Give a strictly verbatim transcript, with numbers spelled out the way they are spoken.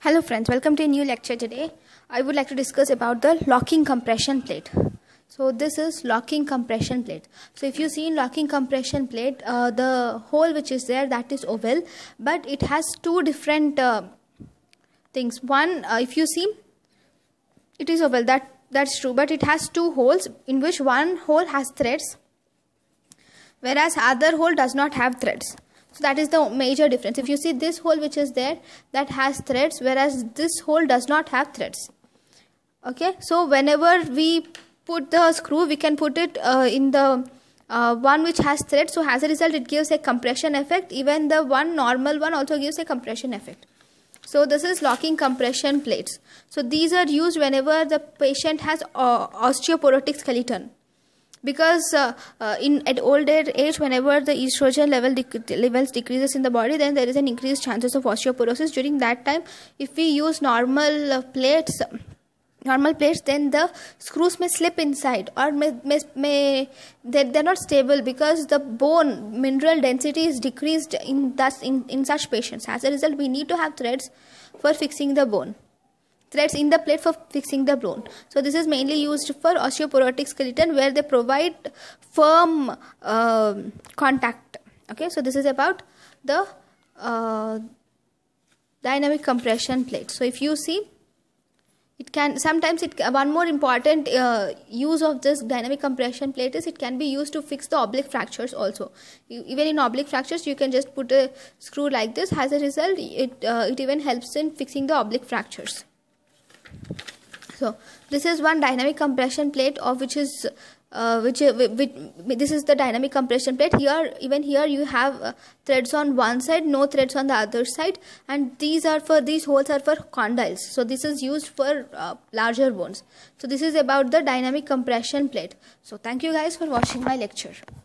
Hello friends, welcome to a new lecture today. I would like to discuss about the locking compression plate. So this is locking compression plate. So if you see in locking compression plate, uh, the hole which is there, that is oval, but it has two different uh, things. One, uh, if you see, it is oval, that that's true, but it has two holes in which one hole has threads, whereas other hole does not have threads. So that is the major difference. If you see this hole which is there, that has threads, whereas this hole does not have threads. Okay, so whenever we put the screw, we can put it uh, in the uh, one which has threads. So as a result, it gives a compression effect. Even the one normal one also gives a compression effect. So this is locking compression plates. So these are used whenever the patient has uh, osteoporotic skeleton. Because uh, uh, in at older age, whenever the estrogen level dec levels decreases in the body, then there is an increased chances of osteoporosis. During that time, if we use normal uh, plates, normal plates, then the screws may slip inside, or may, may, may they they're not stable because the bone mineral density is decreased in thus in in such patients. As a result, we need to have threads for fixing the bone. Threads in the plate for fixing the bone. So this is mainly used for osteoporotic skeleton, where they provide firm uh, contact. Okay, so this is about the uh, dynamic compression plate. So if you see, it can sometimes it one more important uh, use of this dynamic compression plate is it can be used to fix the oblique fractures also. You, even in oblique fractures, you can just put a screw like this. As a result, it uh, it even helps in fixing the oblique fractures. So this is one dynamic compression plate, of which is uh, which, uh, which this is the dynamic compression plate. Here, even here, you have uh, threads on one side, no threads on the other side, and these are for these holes are for condyles. So this is used for uh, larger bones. So this is about the dynamic compression plate. So thank you guys for watching my lecture.